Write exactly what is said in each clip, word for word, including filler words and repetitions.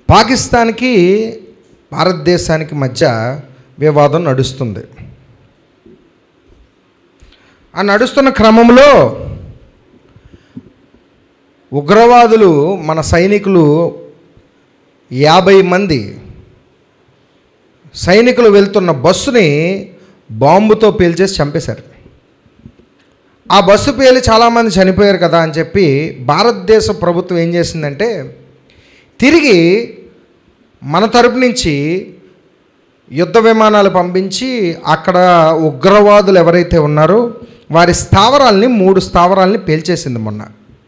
పాకిస్తాన్కి భారతదేశానికి మధ్య వివాదం నడుస్తుంది. ఆ నడుస్తున్న క్రమంలో ఉగ్రవాదులు మన సైనికులు యాభై మంది సైనికులు వెళ్తున్న బస్సుని బాంబుతో పేల్చేసి చంపేశారు. ఆ బస్సు పేలి చాలామంది చనిపోయారు కదా అని చెప్పి భారతదేశ ప్రభుత్వం ఏం చేసిందంటే తిరిగి మన తరపు నుంచి యుద్ధ విమానాలు పంపించి అక్కడ ఉగ్రవాదులు ఎవరైతే ఉన్నారో వారి స్థావరాల్ని మూడు స్థావరాల్ని పేల్చేసింది మొన్న.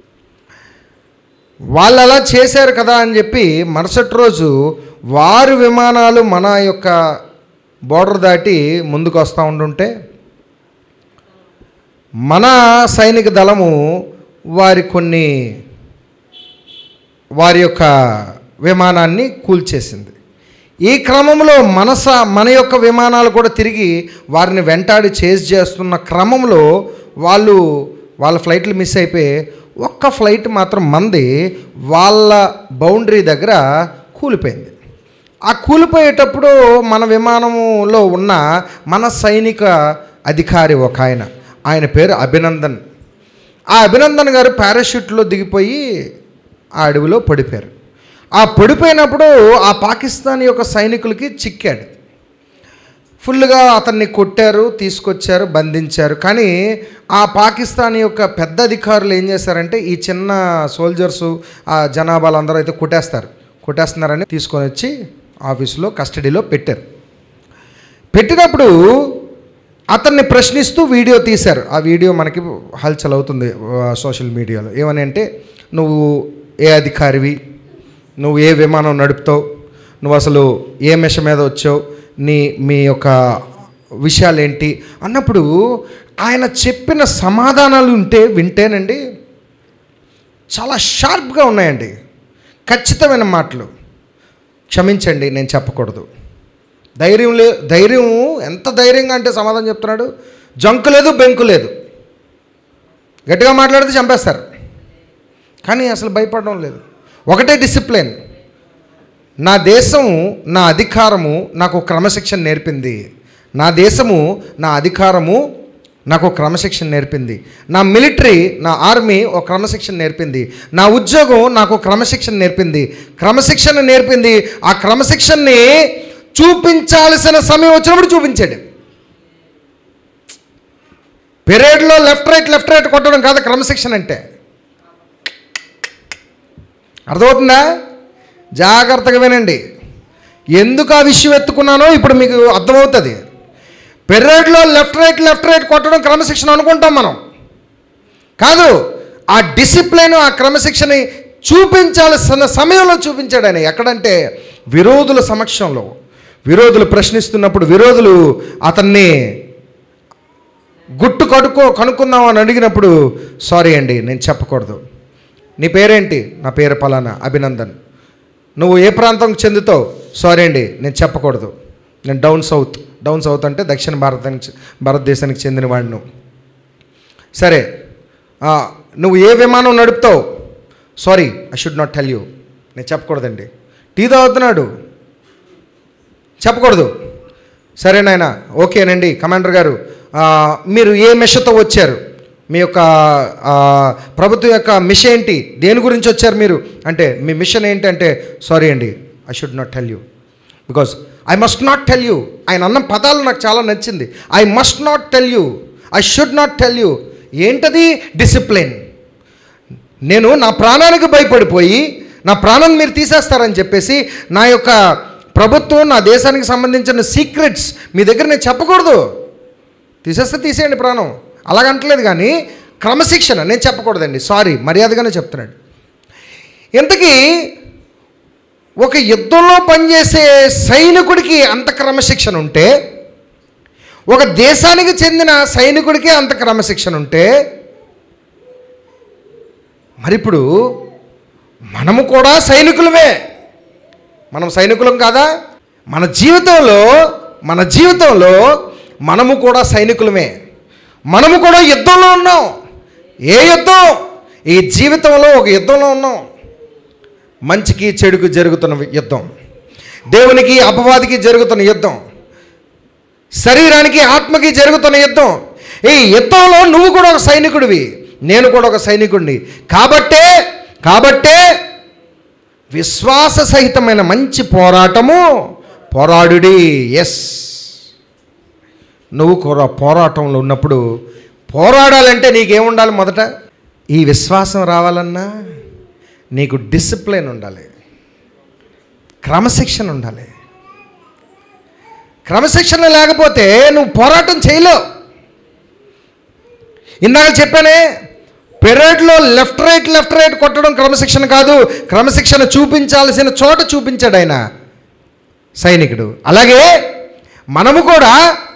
వాళ్ళు అలా చేశారు కదా అని చెప్పి మరుసటి రోజు వారి విమానాలు మన యొక్క బోర్డర్ దాటి ముందుకు వస్తూ ఉంటుంటే మన సైనిక దళము వారి కొన్ని వారి యొక్క విమానాన్ని కూల్చేసింది. ఈ క్రమంలో మన స మన యొక్క విమానాలు కూడా తిరిగి వారిని వెంటాడి చేజ్ చేస్తున్న క్రమంలో వాళ్ళు వాళ్ళ ఫ్లైట్లు మిస్ అయిపోయి ఒక్క ఫ్లైట్ మాత్రం మంది వాళ్ళ బౌండరీ దగ్గర కూలిపోయింది. ఆ కూలిపోయేటప్పుడు మన విమానంలో ఉన్న మన సైనిక అధికారి ఒక ఆయన ఆయన పేరు అభినందన్. ఆ అభినందన్ గారు పారాషూట్లో దిగిపోయి ఆ అడవిలో పడిపోయారు. ఆ పడిపోయినప్పుడు ఆ పాకిస్తాన్ యొక్క సైనికులకి చిక్కాడు. ఫుల్గా అతన్ని కొట్టారు, తీసుకొచ్చారు, బంధించారు. కానీ ఆ పాకిస్తాన్ యొక్క పెద్ద అధికారులు ఏం చేశారంటే ఈ చిన్న సోల్జర్సు ఆ జనాభాలు అందరూ అయితే కొట్టేస్తారు కొట్టేస్తున్నారని తీసుకొని వచ్చి ఆఫీసులో కస్టడీలో పెట్టారు. పెట్టినప్పుడు అతన్ని ప్రశ్నిస్తూ వీడియో తీశారు. ఆ వీడియో మనకి హల్చల్ అవుతుంది సోషల్ మీడియాలో. ఏమని అంటే, నువ్వు ఏ అధికారివి, నువ్వు ఏ విమానం నడుపుతావు, నువ్వు అసలు ఏ మిషన్ మీద వచ్చావు, నీ మీ యొక్క విషయాలు ఏంటి అన్నప్పుడు ఆయన చెప్పిన సమాధానాలు ఉంటే వింటేనండి చాలా షార్ప్గా ఉన్నాయండి, ఖచ్చితమైన మాటలు. క్షమించండి నేను చెప్పకూడదు. ధైర్యం లే ధైర్యం ఎంత ధైర్యంగా అంటే సమాధానం చెప్తున్నాడు. జంకు లేదు, బెంకు లేదు. గట్టిగా మాట్లాడితే చంపేస్తారు, కానీ అసలు భయపడడం లేదు. ఒకటే డిసిప్లిన్. నా దేశము నా అధికారము నాకు క్రమశిక్షణ నేర్పింది. నా దేశము నా అధికారము నాకు క్రమశిక్షణ నేర్పింది. నా మిలిటరీ నా ఆర్మీ ఒక క్రమశిక్షణ నేర్పింది. నా ఉద్యోగం నాకు క్రమశిక్షణ నేర్పింది క్రమశిక్షణ నేర్పింది ఆ క్రమశిక్షణని చూపించాల్సిన సమయం వచ్చినప్పుడు చూపించాడు. పెరేడ్లో లెఫ్ట్ రైట్ లెఫ్ట్ రైట్ కొట్టడం కాదు క్రమశిక్షణ అంటే. అర్థమవుతుందా? జాగ్రత్తగా వినండి. ఎందుకు ఆ విషయం ఎత్తుకున్నానో ఇప్పుడు మీకు అర్థమవుతుంది. పెరేడ్లో లెఫ్ట్ రైట్ లెఫ్ట్ రైట్ కొట్టడం క్రమశిక్షణ అనుకుంటాం మనం. కాదు, ఆ డిసిప్లిన్ ఆ క్రమశిక్షణని చూపించాల్సిన సమయంలో చూపించాడు ఆయన. ఎక్కడంటే విరోధుల సమక్షంలో. విరోధులు ప్రశ్నిస్తున్నప్పుడు విరోధులు అతన్ని గుట్టు కడుక్కో కనుక్కుందాం అని అడిగినప్పుడు, సారీ అండి నేను చెప్పకూడదు. నీ పేరేంటి? నా పేరు పలానా అభినందన్. నువ్వు ఏ ప్రాంతంకి చెందుతావు? సారీ అండి నేను చెప్పకూడదు. నేను డౌన్ సౌత్. డౌన్ సౌత్ అంటే దక్షిణ భారతానికి భారతదేశానికి చెందిన వాడిను. సరే, నువ్వు ఏ విమానం నడుపుతావు? Sorry I should not tell you. నేను చెప్పకూడదండి. టీ తాగుతున్నాడు, చెప్పకూడదు. సరేనాయన, ఓకేనండి కమాండర్ గారు, మీరు ఏ మిషన్తో వచ్చారు? మీ యొక్క ప్రభుత్వం యొక్క మిషన్ ఏంటి? దేని గురించి వచ్చారు మీరు అంటే, మీ మిషన్ ఏంటి అంటే, సారీ అండి I should not tell you because I must not tell you. ఆయన అన్న పదాలు నాకు చాలా నచ్చింది. I must not tell you, I should not tell you. ఏంటది? డిసిప్లిన్. నేను నా ప్రాణానికి భయపడిపోయి నా ప్రాణాన్ని మీరు తీసేస్తారని చెప్పేసి నా యొక్క ప్రభుత్వం నా దేశానికి సంబంధించిన సీక్రెట్స్ మీ దగ్గర నేను చెప్పకూడదు. తీసేస్తే తీసేయండి ప్రాణం, అలాగంటలేదు. కానీ క్రమశిక్షణ నేను చెప్పకూడదండి, సారీ, మర్యాదగానే చెప్తున్నాడు. ఇంతకీ ఒక యుద్ధంలో పనిచేసే సైనికుడికి అంత క్రమశిక్షణ ఉంటే, ఒక దేశానికి చెందిన సైనికుడికి అంత క్రమశిక్షణ ఉంటే, మరి ఇప్పుడు మనము కూడా సైనికులమే. మనం సైనికులం కాదా? మన జీవితంలో మన జీవితంలో మనము కూడా సైనికులమే. మనము కూడా యుద్ధంలో ఉన్నాం. ఏ యుద్ధం? ఈ జీవితంలో ఒక యుద్ధంలో ఉన్నాం. మంచికి చెడుకు జరుగుతున్న యుద్ధం, దేవునికి అపవాదికి జరుగుతున్న యుద్ధం, శరీరానికి ఆత్మకి జరుగుతున్న యుద్ధం. ఈ యుద్ధంలో నువ్వు కూడా ఒక సైనికుడివి, నేను కూడా ఒక సైనికుడిని. కాబట్టే కాబట్టే విశ్వాస సహితమైన మంచి పోరాటము పోరాడుడి. ఎస్, నువ్వు కూడా పోరాటంలో ఉన్నప్పుడు పోరాడాలంటే నీకేముండాలి? మొదట ఈ విశ్వాసం రావాలన్నా నీకు డిసిప్లిన్ ఉండాలి, క్రమశిక్షణ ఉండాలి. క్రమశిక్షణ లేకపోతే నువ్వు పోరాటం చేయలేవు. ఇందాక చెప్పానే, పెరేడ్లో లెఫ్ట్ రైట్ లెఫ్ట్ రైట్ కొట్టడం క్రమశిక్షణ కాదు. క్రమశిక్షణ చూపించాల్సిన చోట చూపించాడు ఆయన సైనికుడు. అలాగే మనము కూడా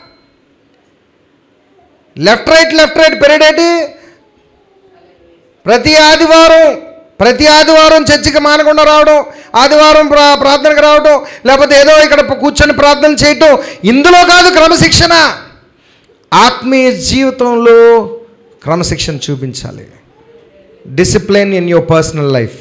left right left right parade ఏంటి? ప్రతి ఆదివారం ప్రతి ఆదివారం చర్చికి మానకుండా రావడం, ఆదివారం ప్రా ప్రార్థనకు రావడం, లేకపోతే ఏదో ఇక్కడ కూర్చొని ప్రార్థన చేయటం, ఇందులో కాదు క్రమశిక్షణ. ఆత్మీయ జీవితంలో క్రమశిక్షణ చూపించాలి. Discipline in your personal life.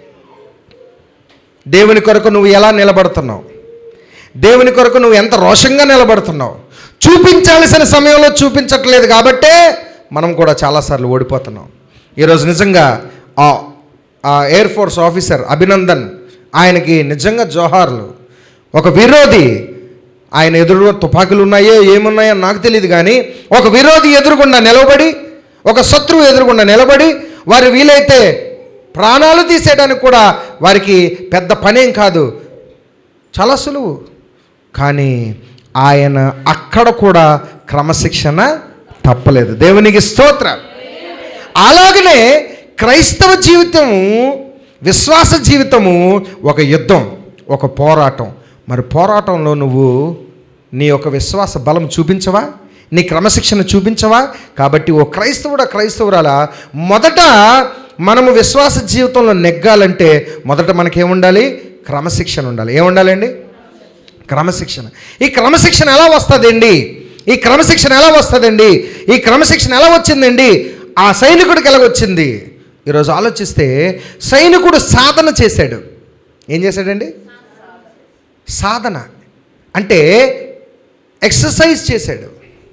దేవుని కొరకు నువ్వు ఎలా నిలబడుతున్నావు, దేవుని కొరకు నువ్వు ఎంత రోషంగా నిలబడుతున్నావు, చూపించాల్సిన సమయంలో చూపించట్లేదు. కాబట్టే మనం కూడా చాలాసార్లు ఓడిపోతున్నాం. ఈరోజు నిజంగా ఆ ఎయిర్ ఫోర్స్ ఆఫీసర్ అభినందన్, ఆయనకి నిజంగా జోహార్లు. ఒక విరోధి, ఆయన ఎదురుగా తుపాకులు ఉన్నాయో ఏమున్నాయో నాకు తెలియదు, కానీ ఒక విరోధి ఎదురుగుండా నిలబడి, ఒక శత్రువు ఎదురుగుండా నిలబడి, వారు వీలైతే ప్రాణాలు తీసేయడానికి కూడా వారికి పెద్ద పనేం కాదు, చాలా సులువు. కానీ ఆయన అక్కడ కూడా క్రమశిక్షణ తప్పలేదు. దేవునికి స్తోత్రం. అలాగనే క్రైస్తవ జీవితము, విశ్వాస జీవితము ఒక యుద్ధం, ఒక పోరాటం. మరి పోరాటంలో నువ్వు నీ యొక్క విశ్వాస బలం చూపించవా? నీ క్రమశిక్షణ చూపించవా? కాబట్టి ఓ క్రైస్తవుడా క్రైస్తవురాలా, మొదట మనము విశ్వాస జీవితంలో నెగ్గాలంటే మొదట మనకేముండాలి? క్రమశిక్షణ ఉండాలి. ఏముండాలండి? క్రమశిక్షణ. ఈ క్రమశిక్షణ ఎలా వస్తుందండి? ఈ క్రమశిక్షణ ఎలా వస్తుందండి? ఈ క్రమశిక్షణ ఎలా వచ్చిందండి? ఆ సైనికుడికి ఎలాగొచ్చింది? ఈరోజు ఆలోచిస్తే సైనికుడు సాధన చేశాడు. ఏం చేశాడండి? సాధన అంటే ఎక్సర్సైజ్ చేశాడు,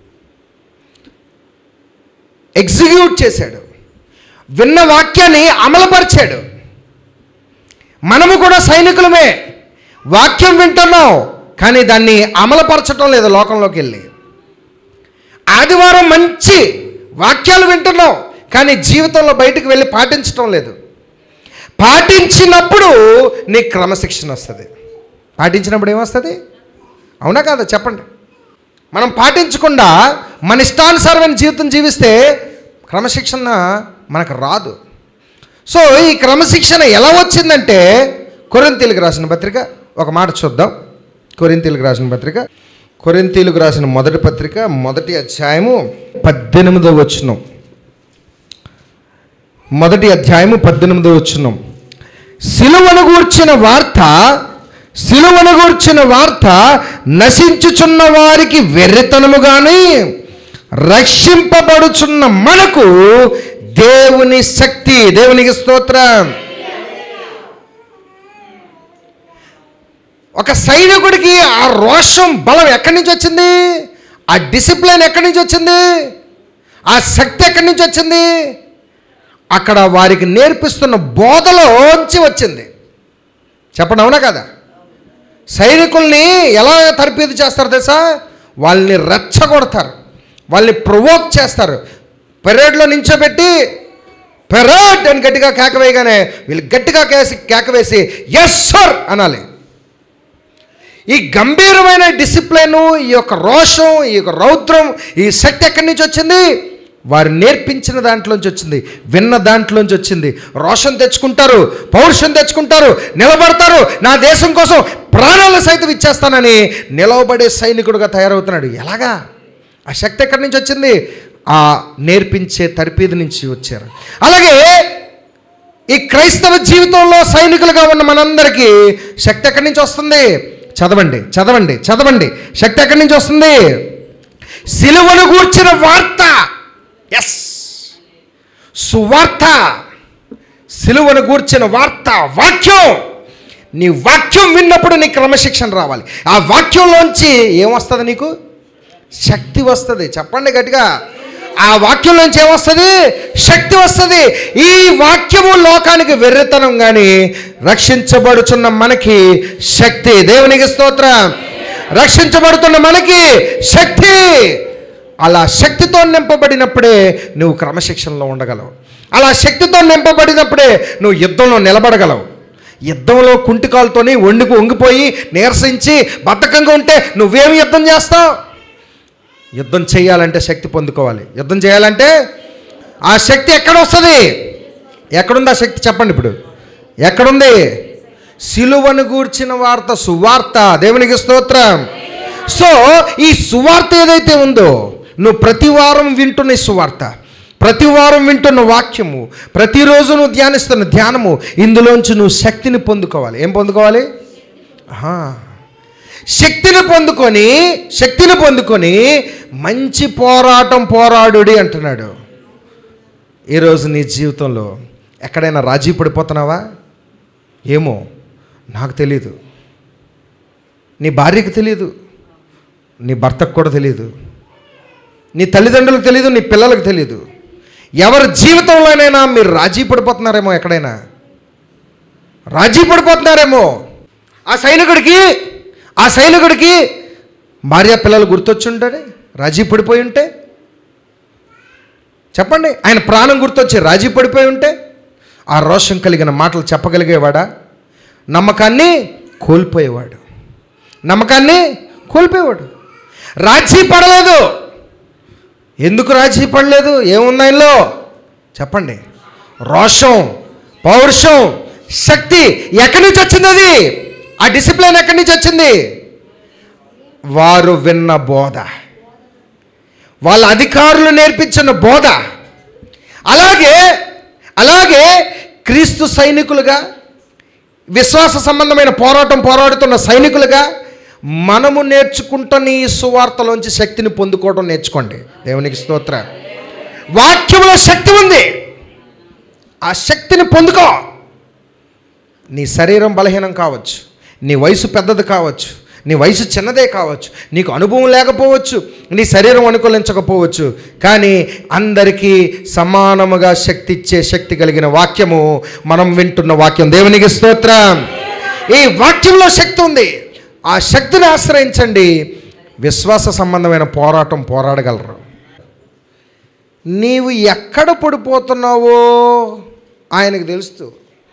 ఎగ్జిక్యూట్ చేశాడు, విన్న వాక్యాన్ని అమలుపరిచాడు. మనము కూడా సైనికులమే. వాక్యం వింటున్నాం, కానీ దాన్ని అమలుపరచడం లేదు. లోకంలోకి వెళ్ళి ఆదివారం మంచి వాక్యాలు వింటున్నాం, కానీ జీవితంలో బయటకు వెళ్ళి పాటించడం లేదు. పాటించినప్పుడు నీకు క్రమశిక్షణ వస్తుంది. పాటించినప్పుడు ఏమొస్తుంది? అవునా కాదా చెప్పండి? మనం పాటించకుండా మన ఇష్టానుసారమైన జీవితం జీవిస్తే క్రమశిక్షణ మనకు రాదు. సో ఈ క్రమశిక్షణ ఎలా వచ్చిందంటే, కొరింథీయులకు రాసిన పత్రిక ఒక మాట చూద్దాం. కొరింథీయులకు రాసిన పత్రిక కొరింథీయులకు రాసిన మొదటి పత్రిక మొదటి అధ్యాయము పద్దెనిమిదవ వచనం. మొదటి అధ్యాయము పద్దెనిమిదవ వచనం. సిలువను గూర్చిన వార్త సిలువను గూర్చిన వార్త నశించుచున్న వారికి వెర్రితనము గాని, రక్షింపబడుచున్న మనకు దేవుని శక్తి. దేవునికి స్తోత్రం. ఒక సైనికుడికి ఆ రోషం బలం ఎక్కడి నుంచి వచ్చింది? ఆ డిసిప్లిన్ ఎక్కడి నుంచి వచ్చింది? ఆ శక్తి ఎక్కడి నుంచి వచ్చింది? అక్కడ వారికి నేర్పిస్తున్న బోధలోంచి వచ్చింది. చెప్పండి, అవునా కదా? సైనికుల్ని ఎలా తర్పీదు చేస్తారు తెలుసా? వాళ్ళని రెచ్చగొడతారు, వాళ్ళని ప్రొవోక్ చేస్తారు. పెరేడ్లో నించోబెట్టి పెరేడ్ అని గట్టిగా కేకవేయగానే వీళ్ళు గట్టిగా కేసి కేకవేసి ఎస్ సర్ అనాలి. ఈ గంభీరమైన డిసిప్లిను, ఈ యొక్క రోషం, ఈ యొక్క రౌద్రం, ఈ శక్తి ఎక్కడి నుంచి వచ్చింది? వారు నేర్పించిన దాంట్లోంచి వచ్చింది, విన్న దాంట్లోంచి వచ్చింది. రోషం తెచ్చుకుంటారు, పౌరుషం తెచ్చుకుంటారు, నిలబడతారు. నా దేశం కోసం ప్రాణాలు సైతం ఇచ్చేస్తానని నిలవబడే సైనికుడుగా తయారవుతున్నాడు. ఎలాగా? ఆ శక్తి ఎక్కడి నుంచి వచ్చింది? ఆ నేర్పించే తర్పీదు నుంచి వచ్చారు. అలాగే ఈ క్రైస్తవ జీవితంలో సైనికులుగా ఉన్న మనందరికీ శక్తి ఎక్కడి నుంచి వస్తుంది? చదవండి చదవండి చదవండి శక్తి ఎక్కడి నుంచి వస్తుంది? సిలువను గూర్చిన వార్త. ఎస్, సువార్త. సిలువను గూర్చిన వార్త వాక్యం. నీ వాక్యం విన్నప్పుడు నీ క్రమశిక్షణ రావాలి. ఆ వాక్యంలోంచి ఏమొస్తుంది? నీకు శక్తి వస్తుంది. చెప్పండి గట్టిగా. ఆ వాక్యంలోంచి ఏమొస్తుంది? శక్తి వస్తుంది. ఈ వాక్యము లోకానికి వెర్రితనం, కానీ రక్షించబడుచున్న మనకి శక్తి. దేవునికి స్తోత్రం. రక్షించబడుతున్న మనకి శక్తి. అలా శక్తితో నింపబడినప్పుడే నువ్వు క్రమశిక్షణలో ఉండగలవు. అలా శక్తితో నింపబడినప్పుడే నువ్వు యుద్ధంలో నిలబడగలవు. యుద్ధంలో కుంటికాలతోని వండుకు వంగిపోయి నీరసించి బద్ధకంగా ఉంటే నువ్వేమి యుద్ధం చేస్తావు? యుద్ధం చేయాలంటే శక్తి పొందుకోవాలి. యుద్ధం చేయాలంటే ఆ శక్తి ఎక్కడ వస్తుంది? ఎక్కడుంది ఆ శక్తి? చెప్పండి ఇప్పుడు. ఎక్కడుంది? సిలువను గూర్చిన వార్త, సువార్త. దేవునికి స్తోత్రం. సో ఈ సువార్త ఏదైతే ఉందో, నువ్వు ప్రతి వారం వింటున్న ఈ సువార్త, ప్రతి వారం వింటున్న వాక్యము, ప్రతిరోజు నువ్వు ధ్యానిస్తున్న ధ్యానము, ఇందులోంచి నువ్వు శక్తిని పొందుకోవాలి. ఏం పొందుకోవాలి? శక్తిని పొందుకొని శక్తిని పొందుకొని మంచి పోరాటం పోరాడుడి అంటున్నాడు. ఈరోజు నీ జీవితంలో ఎక్కడైనా రాజీ పడిపోతున్నావా? ఏమో, నాకు తెలియదు, నీ భార్యకు తెలియదు, నీ భర్తకు కూడా తెలియదు, నీ తల్లిదండ్రులకు తెలియదు, నీ పిల్లలకు తెలియదు. ఎవరి జీవితంలోనైనా మీరు రాజీ పడిపోతున్నారేమో. ఎక్కడైనా రాజీ పడిపోతున్నారేమో. ఆ సైనికుడికి ఆ సైనికుడికి భార్య పిల్లలు గుర్తొచ్చి ఉంటాడే రాజీ పడిపోయి ఉంటే. చెప్పండి, ఆయన ప్రాణం గుర్తొచ్చి రాజీ పడిపోయి ఉంటే ఆ రోషం కలిగిన మాటలు చెప్పగలిగేవాడా? నమ్మకాన్ని కోల్పోయేవాడు. నమ్మకాన్ని కోల్పోయేవాడు. రాజీ పడలేదు. ఎందుకు రాజీ పడలేదు? ఏముంది ఆయనలో? చెప్పండి. రోషం, పౌరుషం, శక్తి. ఎక్కడి నుంచి వచ్చింది అది? ఆ డిసిప్లిన్ ఎక్కడి నుంచి వచ్చింది? వారు విన్న బోధ, వాళ్ళ అధికారులు నేర్పించిన బోధ. అలాగే అలాగే క్రీస్తు సైనికులుగా, విశ్వాస సంబంధమైన పోరాటం పోరాడుతున్న సైనికులుగా మనము నేర్చుకుంటున్న ఈ సువార్తలోంచి శక్తిని పొందుకోవడం నేర్చుకోండి. దేవునికి స్తోత్రం. వాక్యంలో శక్తి ఉంది. ఆ శక్తిని పొందుకో. నీ శరీరం బలహీనం కావచ్చు, నీ వయసు పెద్దది కావచ్చు, నీ వయసు చిన్నదే కావచ్చు, నీకు అనుభవం లేకపోవచ్చు, నీ శరీరం అనుకూలించకపోవచ్చు, కానీ అందరికీ సమానముగా శక్తి ఇచ్చే శక్తి కలిగిన వాక్యము మనం వింటున్న వాక్యం. దేవునికి స్తోత్రం. ఈ వాక్యంలో శక్తి ఉంది. ఆ శక్తిని ఆశ్రయించండి. విశ్వాస సంబంధమైన పోరాటం పోరాడగలరు. నీవు ఎక్కడ పడిపోతున్నావో ఆయనకు తెలుస్తూ.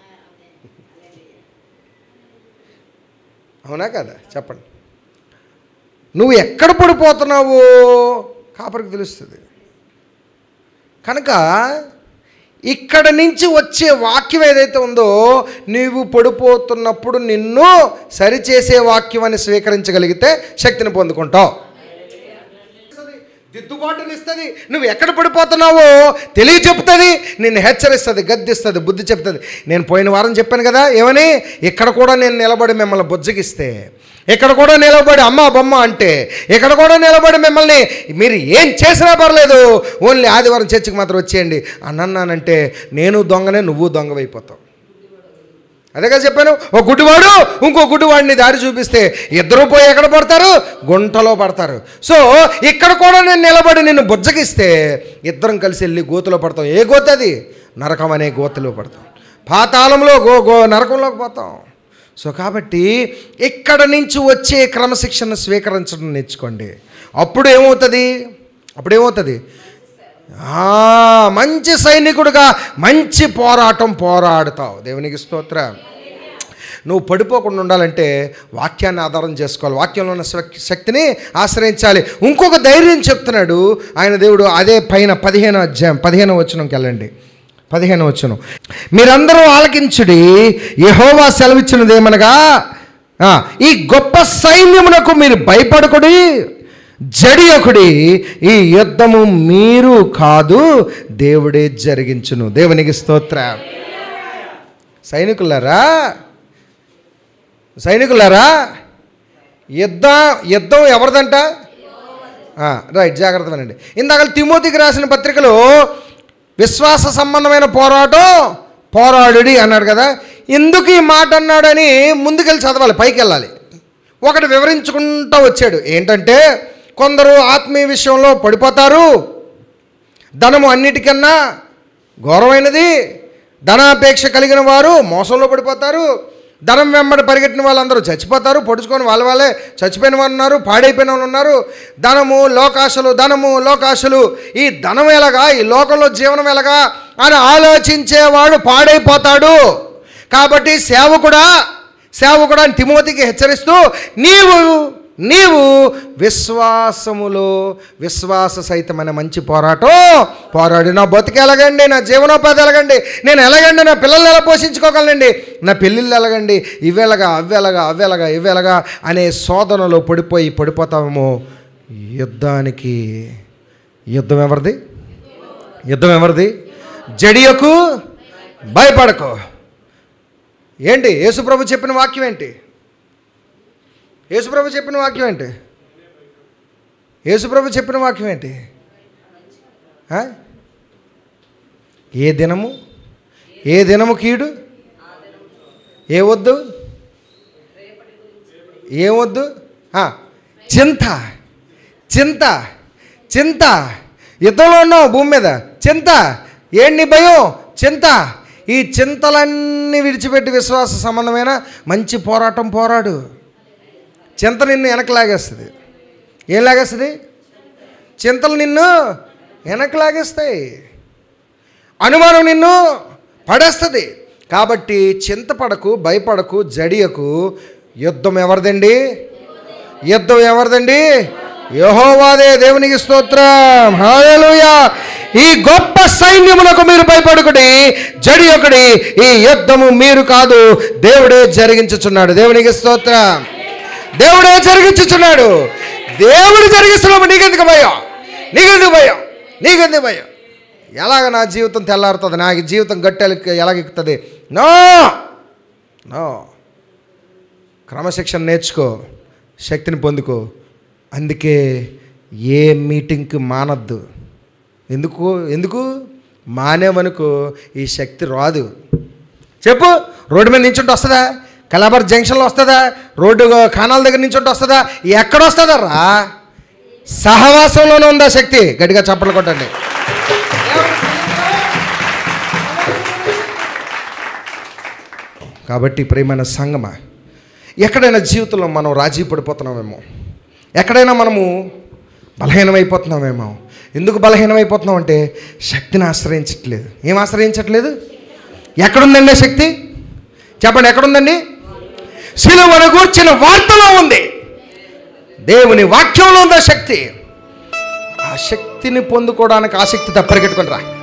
అవునా కదా? చెప్పండి. నువ్వు ఎక్కడ పడిపోతున్నావో కాపరికి తెలుస్తుంది. కనుక ఇక్కడ నుంచి వచ్చే వాక్యం ఏదైతే ఉందో, నీవు పడిపోతున్నప్పుడు నిన్ను సరిచేసే వాక్యం అని స్వీకరించగలిగితే శక్తిని పొందుకుంటావు. దిద్దుబాటునిస్తుంది. నువ్వు ఎక్కడ పడిపోతున్నావో తెలియ చెప్తుంది, నిన్ను హెచ్చరిస్తుంది, గద్దిస్తుంది, బుద్ధి చెప్తుంది. నేను పోయిన వారం చెప్పాను కదా, ఏమని? ఇక్కడ కూడా నేను నిలబడి మిమ్మల్ని బుజ్జగిస్తే, ఇక్కడ కూడా నిలబడి అమ్మ బొమ్మ అంటే, ఇక్కడ కూడా నిలబడి మిమ్మల్ని మీరు ఏం చేసినా పర్లేదు, ఓన్లీ ఆదివారం చర్చికి మాత్రం వచ్చేయండి అని అన్నానంటే నేను దొంగనే, నువ్వు దొంగవైపోతావు. అదే కదా చెప్పాను. ఒక గుడ్డివాడు ఇంకో గుడ్డివాడిని దారి చూపిస్తే ఇద్దరు పోయి ఎక్కడ పడతారు? గుంటలో పడతారు. సో ఇక్కడ కూడా నేను నిలబడి నిన్ను బుజ్జగిస్తే ఇద్దరం కలిసి వెళ్ళి గోతులో పడతాం. ఏ గోత అది? నరకం అనే గోతులో పడతాం. పాతాళంలో గో గో నరకంలోకి పోతాం. సో కాబట్టి ఇక్కడ నుంచి వచ్చే క్రమశిక్షణ స్వీకరించడం నేర్చుకోండి. అప్పుడు ఏమవుతుంది? అప్పుడు ఏమవుతుంది? మంచి సైనికుడిగా మంచి పోరాటం పోరాడుతావు. దేవునికి స్తోత్రం. నువ్వు పడిపోకుండా ఉండాలంటే వాక్యాన్ని ఆధారం చేసుకోవాలి. వాక్యంలో ఉన్న శక్తిని ఆశ్రయించాలి. ఇంకొక ధైర్యం చెప్తున్నాడు ఆయన దేవుడు. అదే పైన పదిహేను అధ్యాయం పదిహేను వచనంకి వెళ్ళండి. పదిహేను వచనం, మీరందరూ ఆలకించుడి, యెహోవా సెలవిచ్చినది ఏమనగా, ఈ గొప్ప సైన్యమునకు మీరు భయపడకుడి, జడియకుడి, ఈ యుద్ధము మీరు కాదు దేవుడే జరిగించును. దేవునికి స్తోత్రం. సైనికులారా సైనికులారా యుద్ధం యుద్ధం ఎవరిదంట? రైట్, జాగ్రత్త వినండి. ఇందాక తిమోతికి రాసిన పత్రికలో విశ్వాస సంబంధమైన పోరాటం పోరాడుడి అన్నాడు కదా. ఎందుకు ఈ మాట అన్నాడని ముందుకెళ్ళి చదవాలి, పైకి వెళ్ళాలి. ఒకటి వివరించుకుంటూ వచ్చాడు. ఏంటంటే కొందరు ఆత్మీయ విషయంలో పడిపోతారు. ధనము అన్నిటికన్నా ఘోరమైనది. ధనాపేక్ష కలిగిన వారు మోసంలో పడిపోతారు. ధనం వెంబడి పరిగెట్టిన వాళ్ళందరూ చచ్చిపోతారు. పొడుచుకొని వాళ్ళ వాళ్ళే చచ్చిపోయిన వాళ్ళు ఉన్నారు, పాడైపోయిన వాళ్ళు ఉన్నారు. ధనము లోకాశలు, ధనము లోకాశలు, ఈ ధనం ఎలాగా, ఈ లోకంలో జీవనం ఎలాగా అని ఆలోచించేవాడు పాడైపోతాడు. కాబట్టి సేవకుడా సేవకుడా అని తిమోతికి హెచ్చరిస్తూ నీవు నీవు విశ్వాసములో విశ్వాస సహితమైన మంచి పోరాటం పోరాడు. నా బతుకు ఎలాగండి, నా జీవనోపాధి ఎలాగండి, నేను ఎలాగండి, నా పిల్లల్ని ఎలా పోషించుకోగలనండి, నా పెళ్ళిళ్ళు ఎలాగండి, ఇవేలాగా అవ్వేలాగా అవ్వేలాగా ఇవేలాగా అనే శోధనలో పడిపోయి పడిపోతామేమో. యుద్ధానికి యుద్ధం ఎవరిది? యుద్ధం ఎవరిది? జడియకు భయపడకు. ఏంటి యేసుప్రభు చెప్పిన వాక్యం ఏంటి? యేసుప్రభు చెప్పిన వాక్యం ఏంటి? యేసుప్రభు చెప్పిన వాక్యం ఏంటి? ఏ దినము ఏ దినము కీడు ఏ వద్దు ఏమొద్దు చింత చింత చింత. యుద్ధంలో ఉన్నావు భూమి మీద, చింత. ఏంటి భయం? చింత. ఈ చింతలన్నీ విడిచిపెట్టి విశ్వాస సంబంధమైన మంచి పోరాటం పోరాడు. చింత నిన్ను వెనక్కి లాగేస్తుంది. ఏం లాగేస్తుంది? చింతలు నిన్ను వెనక్కి లాగేస్తాయి. అనుమానం నిన్ను పడేస్తుంది. కాబట్టి చింతపడకు, భయపడకు, జడియకు. యుద్ధం ఎవరిదండి? యుద్ధం ఎవరిదండి? యెహోవాదే. దేవునికి స్తోత్రం, హల్లెలూయా. ఈ గొప్ప సైన్యములకు మీరు భయపడుకుడి, జడియకుడి. ఈ యుద్ధము మీరు కాదు, దేవుడే జరిగించుచున్నాడు. దేవునికి స్తోత్రం. దేవుడే జరిగించుచున్నాడు. దేవుడు జరిగిస్తున్నావు. నీకెందుకు భయం? నీకెందుకు భయం? నీకెందుకు భయం? ఎలాగ నా జీవితం తెల్లారుతుంది, నా జీవితం గట్టెలు ఎలాగెక్కుతుంది? No no. క్రమశిక్షణ నేర్చుకో, శక్తిని పొందుకో. అందుకే ఏ మీటింగ్కి మానద్దు. ఎందుకు ఎందుకు మానేవనుకో ఈ శక్తి రాదు. చెప్పు, రోడ్డు మీద నించుంటే వస్తుందా? కలాబర్ జంక్షన్లో వస్తుందా? రోడ్డు కానాల దగ్గర నించుంటే వస్తుందా? ఎక్కడ వస్తుందా రా? సహవాసంలోనే ఉందా శక్తి? గట్టిగా చప్పట్లు కొట్టండి. కాబట్టి ప్రియమైన సంగమా, ఎక్కడైనా జీవితంలో మనం రాజీ పడిపోతున్నామేమో, ఎక్కడైనా మనము బలహీనమైపోతున్నామేమో. ఎందుకు బలహీనమైపోతున్నాం అంటే శక్తిని ఆశ్రయించట్లేదు. ఏం ఆశ్రయించట్లేదు? ఎక్కడుందండి శక్తి? చెప్పండి, ఎక్కడుందండి? సిలువను గూర్చిన వార్తలో ఉంది, దేవుని వాక్యంలో ఉందా శక్తి. ఆ శక్తిని పొందుకోవడానికి ఆసక్తి తప్పరికెట్టుకుని రా.